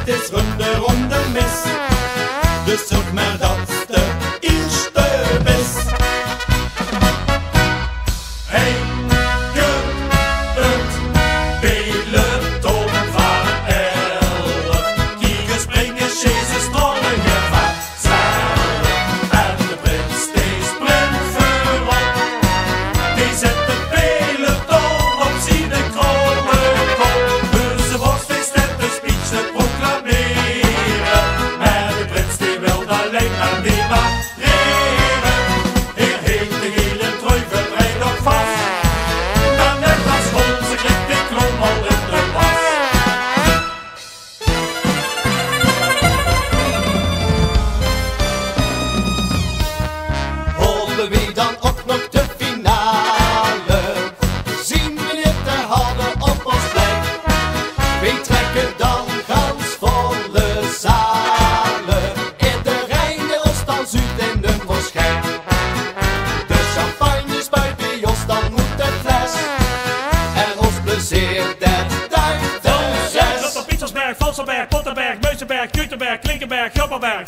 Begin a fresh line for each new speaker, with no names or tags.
het is ronde mis. Dus zeg maar dat de eerste is. Hey, je het peloton van 11. Kieren, springen, chasen, strollen, gevaar, zwemmen. En de prins die sprint voorop. Die zet de peloton op zijn kromme kop. Dus de worstfeest en de speech te proclameren. Maar de prins die wil alleen maar demareren. Hier heet de gele trui verbreid op vast. En net als onze klikt die klommel in de was.
Hollen wie dan ook nog de finale? Zien we dit te houden op ons plek? Wie trekken dan gans volle zalen? Iedereen wil ons dan zuid in de moschee. De champagne spuit bij ons, dan moet de fles. En ons plezier dat duikt de
Zet
zes.
op Pietersberg, Valsenberg, Pottenberg, Meuzenberg, Kutenberg, Klinkenberg, Grappenberg,